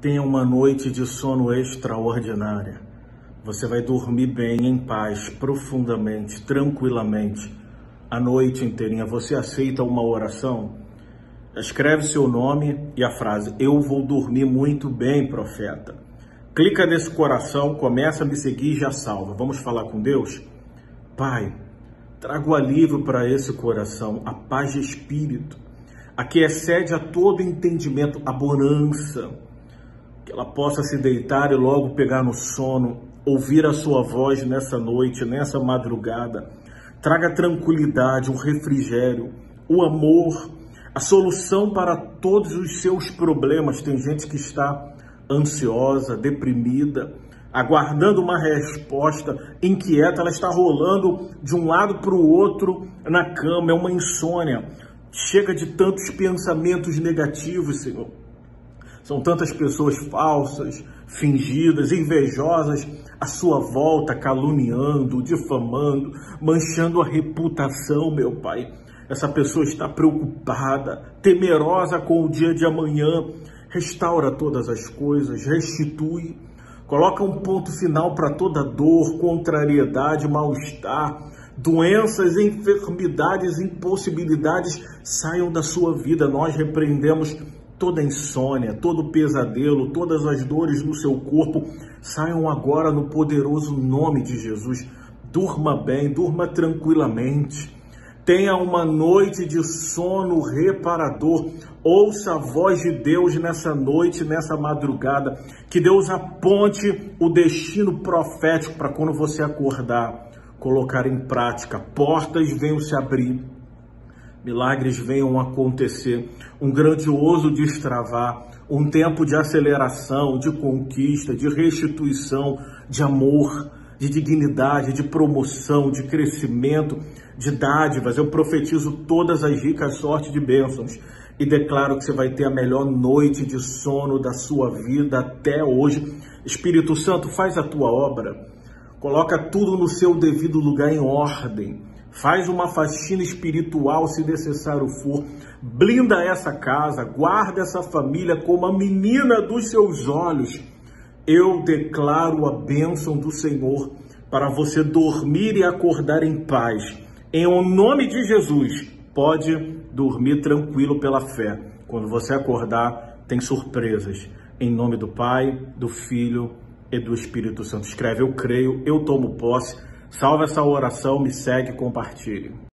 Tenha uma noite de sono extraordinária. Você vai dormir bem, em paz, profundamente, tranquilamente, a noite inteirinha. Você aceita uma oração? Escreve seu nome e a frase: eu vou dormir muito bem, profeta. Clica nesse coração, começa a me seguir e já salva. Vamos falar com Deus? Pai, traga o alívio para esse coração, a paz de espírito, a que excede a todo entendimento, a bonança, que ela possa se deitar e logo pegar no sono, ouvir a sua voz nessa noite, nessa madrugada. Traga tranquilidade, o refrigério, o amor, a solução para todos os seus problemas. Tem gente que está ansiosa, deprimida, aguardando uma resposta, inquieta, ela está rolando de um lado para o outro na cama, é uma insônia. Chega de tantos pensamentos negativos, Senhor. São tantas pessoas falsas, fingidas, invejosas à sua volta, caluniando, difamando, manchando a reputação, meu Pai. Essa pessoa está preocupada, temerosa com o dia de amanhã. Restaura todas as coisas, restitui, coloca um ponto final para toda dor, contrariedade, mal-estar, doenças, enfermidades, impossibilidades saiam da sua vida. Nós repreendemos toda insônia, todo pesadelo, todas as dores no seu corpo, saiam agora no poderoso nome de Jesus. Durma bem, durma tranquilamente. Tenha uma noite de sono reparador. Ouça a voz de Deus nessa noite, nessa madrugada. Que Deus aponte o destino profético para quando você acordar, colocar em prática. Portas venham se abrir, milagres venham acontecer, um grandioso destravar, um tempo de aceleração, de conquista, de restituição, de amor, de dignidade, de promoção, de crescimento, de dádivas. Eu profetizo todas as ricas sortes de bênçãos e declaro que você vai ter a melhor noite de sono da sua vida até hoje. Espírito Santo, faz a tua obra, coloca tudo no seu devido lugar, em ordem. Faz uma faxina espiritual, se necessário for. Blinda essa casa, guarda essa família como a menina dos seus olhos. Eu declaro a bênção do Senhor para você dormir e acordar em paz. Em nome de Jesus, pode dormir tranquilo pela fé. Quando você acordar, tem surpresas. Em nome do Pai, do Filho e do Espírito Santo. Escreve: eu creio, eu tomo posse. Salva essa oração, me segue, compartilhe.